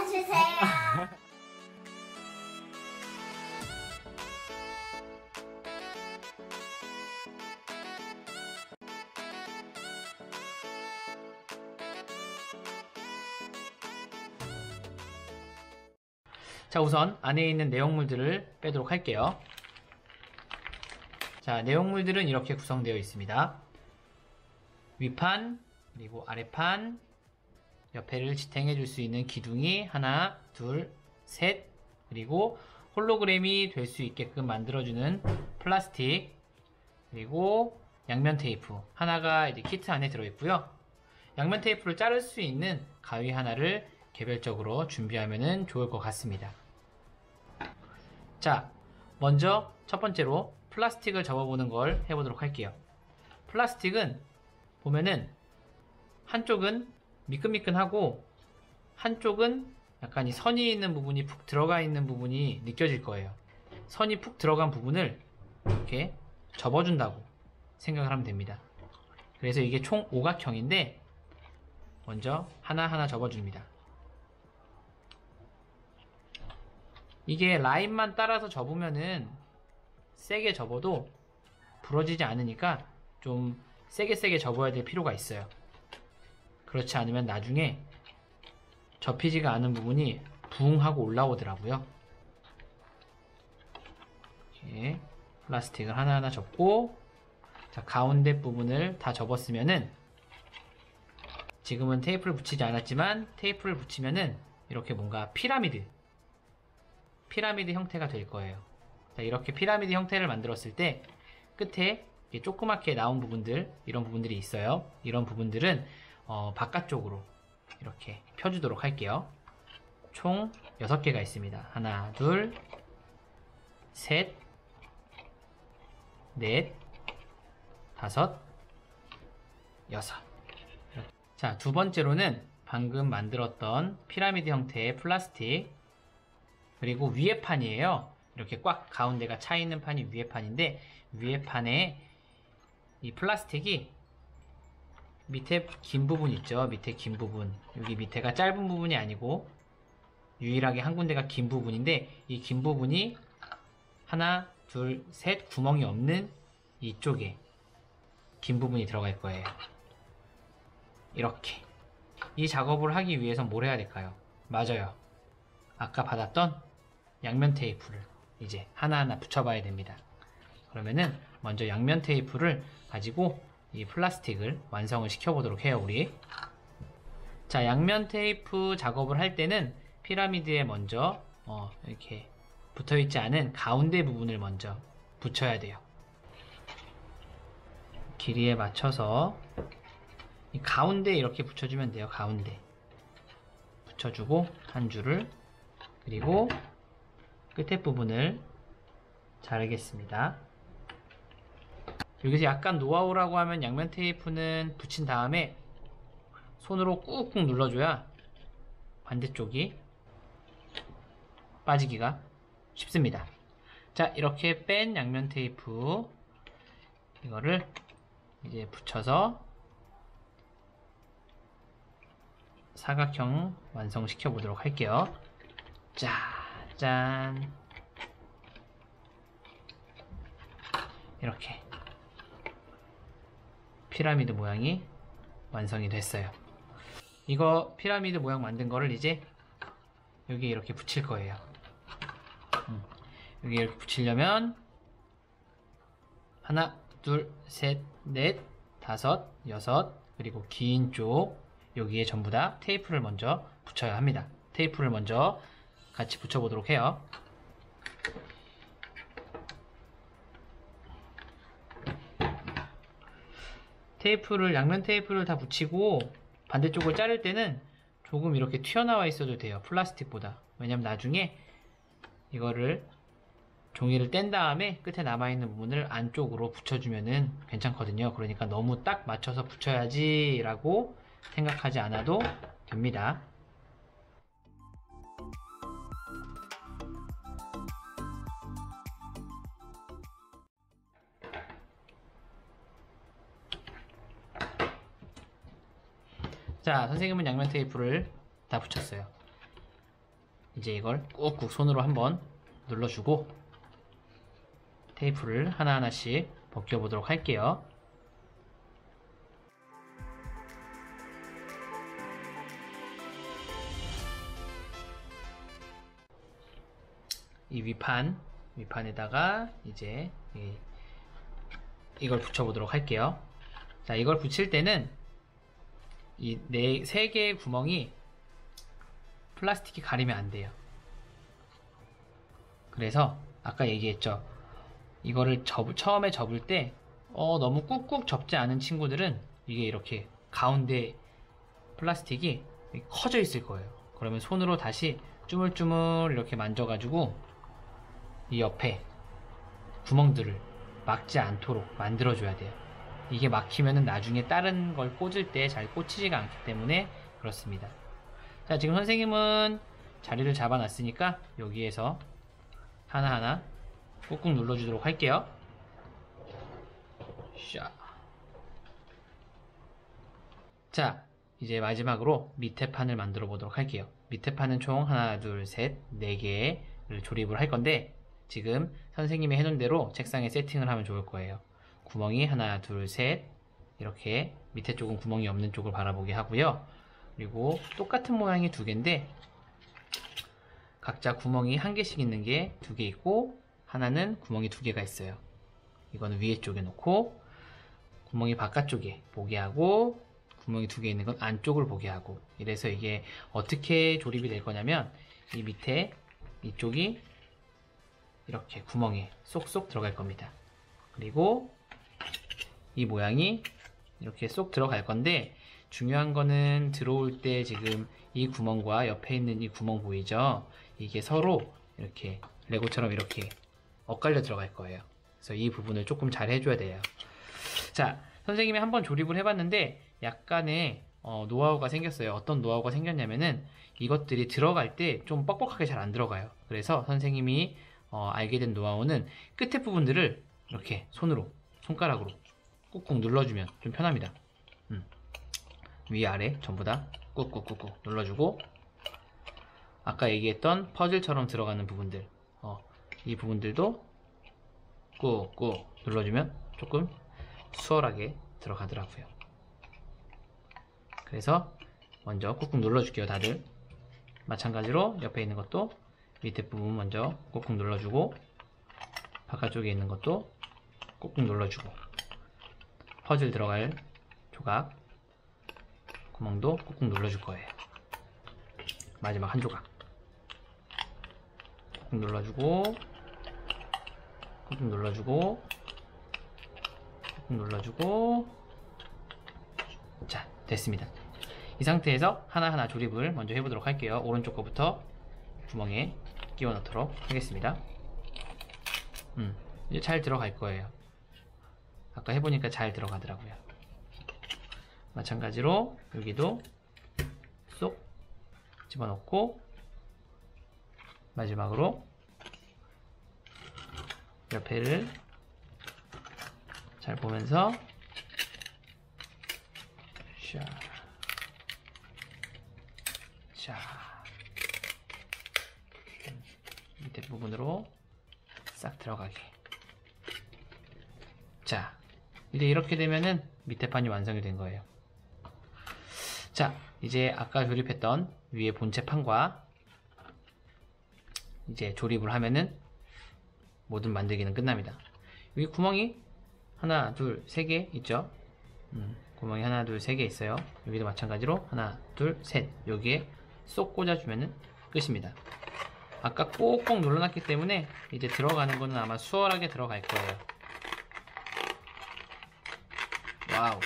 알려주세요. 자, 우선 안에 있는 내용물들을 빼도록 할게요. 자, 내용물들은 이렇게 구성되어 있습니다. 위판, 그리고 아래판, 옆에를 지탱해 줄 수 있는 기둥이 하나, 둘, 셋, 그리고 홀로그램이 될 수 있게끔 만들어주는 플라스틱, 그리고 양면 테이프 하나가 이제 키트 안에 들어있고요. 양면 테이프를 자를 수 있는 가위 하나를 개별적으로 준비하면 좋을 것 같습니다. 자, 먼저 첫 번째로 플라스틱을 접어보는 걸 해보도록 할게요. 플라스틱은 보면은 한쪽은 미끈미끈하고 한쪽은 약간 이 선이 있는 부분이 푹 들어가 있는 부분이 느껴질 거예요. 선이 푹 들어간 부분을 이렇게 접어준다고 생각을 하면 됩니다. 그래서 이게 총 오각형인데 먼저 하나하나 접어줍니다. 이게 라인만 따라서 접으면은 세게 접어도 부러지지 않으니까 좀 세게 접어야 될 필요가 있어요. 그렇지 않으면 나중에 접히지가 않은 부분이 붕 하고 올라오더라고요. 이렇게 플라스틱을 하나하나 접고, 자, 가운데 부분을 다 접었으면은 지금은 테이프를 붙이지 않았지만 테이프를 붙이면은 이렇게 뭔가 피라미드 형태가 될 거예요. 자, 이렇게 피라미드 형태를 만들었을 때 끝에 조그맣게 나온 부분들, 이런 부분들이 있어요. 이런 부분들은 바깥쪽으로 이렇게 펴주도록 할게요. 총 6개가 있습니다. 하나, 둘, 셋, 넷, 다섯, 여섯. 자, 두 번째로는 방금 만들었던 피라미드 형태의 플라스틱, 그리고 위에 판이에요. 이렇게 꽉 가운데가 차 있는 판이 위에 판인데, 위에 판에 이 플라스틱이 밑에 긴 부분 있죠. 밑에 긴 부분, 여기 밑에가 짧은 부분이 아니고 유일하게 한 군데가 긴 부분인데, 이 긴 부분이 하나, 둘, 셋 구멍이 없는 이쪽에 긴 부분이 들어갈 거예요. 이렇게. 이 작업을 하기 위해선 뭘 해야 될까요? 맞아요, 아까 받았던 양면 테이프를 이제 하나하나 붙여봐야 됩니다. 그러면은 먼저 양면 테이프를 가지고 이 플라스틱을 완성을 시켜보도록 해요, 우리. 자, 양면 테이프 작업을 할 때는 피라미드에 먼저 이렇게 붙어있지 않은 가운데 부분을 먼저 붙여야 돼요. 길이에 맞춰서 이 가운데 이렇게 붙여주면 돼요. 가운데 붙여주고 한 줄을, 그리고 끝에 부분을 자르겠습니다. 여기서 약간 노하우라고 하면 양면 테이프는 붙인 다음에 손으로 꾹꾹 눌러줘야 반대쪽이 빠지기가 쉽습니다. 자, 이렇게 뺀 양면 테이프 이거를 이제 붙여서 사각형 완성시켜 보도록 할게요. 자, 짠. 이렇게 피라미드 모양이 완성이 됐어요. 이거 피라미드 모양 만든 거를 이제 여기 이렇게 붙일 거예요. 여기 이렇게 붙이려면 하나, 둘, 셋, 넷, 다섯, 여섯, 그리고 긴 쪽 여기에 전부 다 테이프를 먼저 붙여야 합니다. 테이프를 먼저 같이 붙여보도록 해요. 양면 테이프를 다 붙이고 반대쪽을 자를 때는 조금 이렇게 튀어나와 있어도 돼요, 플라스틱보다. 왜냐면 나중에 이거를 종이를 뗀 다음에 끝에 남아있는 부분을 안쪽으로 붙여주면은 괜찮거든요. 그러니까 너무 딱 맞춰서 붙여야지 라고 생각하지 않아도 됩니다. 자, 선생님은 양면 테이프를 다 붙였어요. 이제 이걸 꾹꾹 손으로 한번 눌러주고 테이프를 하나하나씩 벗겨보도록 할게요. 이 위판에다가 이제 이걸 붙여보도록 할게요. 자, 이걸 붙일 때는 이 세 개의 구멍이 플라스틱이 가리면 안 돼요. 그래서 아까 얘기했죠. 이거를 처음에 접을 때 너무 꾹꾹 접지 않은 친구들은 이게 이렇게 가운데 플라스틱이 커져 있을 거예요. 그러면 손으로 다시 주물주물 이렇게 만져가지고 이 옆에 구멍들을 막지 않도록 만들어줘야 돼요. 이게 막히면은 나중에 다른 걸 꽂을 때 잘 꽂히지가 않기 때문에 그렇습니다. 자, 지금 선생님은 자리를 잡아놨으니까 여기에서 하나하나 꾹꾹 눌러주도록 할게요. 자, 이제 마지막으로 밑에 판을 만들어 보도록 할게요. 밑에 판은 총 하나, 둘, 셋, 4개를 조립을 할 건데 지금 선생님이 해놓은 대로 책상에 세팅을 하면 좋을 거예요. 구멍이 하나, 둘, 셋 이렇게 밑에 쪽은 구멍이 없는 쪽을 바라보게 하고요. 그리고 똑같은 모양이 2개인데 각자 구멍이 1개씩 있는 게 2개 있고 하나는 구멍이 2개가 있어요. 이거는 위에 쪽에 놓고 구멍이 바깥쪽에 보게 하고 구멍이 2개 있는 건 안쪽을 보게 하고 이래서 이게 어떻게 조립이 될 거냐면 이 밑에 이쪽이 이렇게 구멍에 쏙쏙 들어갈 겁니다. 그리고 이 모양이 이렇게 쏙 들어갈 건데 중요한 거는 들어올 때 지금 이 구멍과 옆에 있는 이 구멍 보이죠? 이게 서로 이렇게 레고처럼 이렇게 엇갈려 들어갈 거예요. 그래서 이 부분을 조금 잘 해줘야 돼요. 자, 선생님이 한번 조립을 해봤는데 약간의 노하우가 생겼어요. 어떤 노하우가 생겼냐면은 이것들이 들어갈 때 좀 뻑뻑하게 잘 안 들어가요. 그래서 선생님이 알게 된 노하우는 끝에 부분들을 이렇게 손가락으로 꾹꾹 눌러주면 좀 편합니다. 위아래 전부 다 꾹꾹꾹꾹 눌러주고 아까 얘기했던 퍼즐처럼 들어가는 부분들 이 부분들도 꾹꾹 눌러주면 조금 수월하게 들어가더라고요. 그래서 먼저 꾹꾹 눌러줄게요. 다들 마찬가지로 옆에 있는 것도 밑에 부분 먼저 꾹꾹 눌러주고 바깥쪽에 있는 것도 꾹꾹 눌러주고 퍼즐 들어갈 조각 구멍도 꾹꾹 눌러줄 거예요. 마지막 한 조각 꾹꾹 눌러주고 꾹꾹 눌러주고 꾹꾹 눌러주고 자, 됐습니다. 이 상태에서 하나하나 조립을 먼저 해보도록 할게요. 오른쪽 거부터 구멍에 끼워 넣도록 하겠습니다. 이제 잘 들어갈 거예요. 아까 해보니까 잘 들어가더라고요. 마찬가지로 여기도 쏙 집어넣고 마지막으로 옆에를 잘 보면서 자 밑에 부분으로 싹 들어가게. 자, 이제 이렇게 되면은 밑에 판이 완성이 된 거예요. 자, 이제 아까 조립했던 위에 본체 판과 이제 조립을 하면은 모든 만들기는 끝납니다. 여기 구멍이 하나, 둘, 세 개 있죠? 구멍이 하나, 둘, 세 개 있어요. 여기도 마찬가지로 하나, 둘, 셋. 여기에 쏙 꽂아주면은 끝입니다. 아까 꼭꼭 눌러놨기 때문에 이제 들어가는 거는 아마 수월하게 들어갈 거예요. 와우.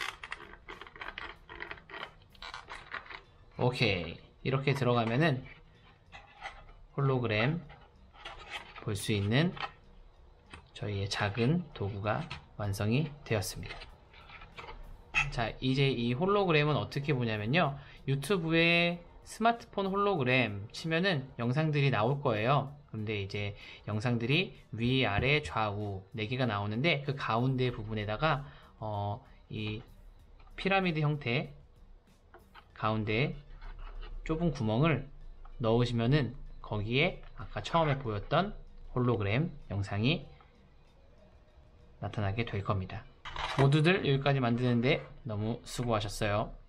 오케이. 이렇게 들어가면은 홀로그램 볼 수 있는 저희의 작은 도구가 완성이 되었습니다. 자, 이제 이 홀로그램은 어떻게 보냐면요. 유튜브에 스마트폰 홀로그램 치면은 영상들이 나올 거예요. 근데 이제 영상들이 위, 아래, 좌우 4개가 나오는데 그 가운데 부분에다가 이 피라미드 형태 가운데 좁은 구멍을 넣으시면은 거기에 아까 처음에 보였던 홀로그램 영상이 나타나게 될 겁니다. 모두들 여기까지 만드는데 너무 수고하셨어요.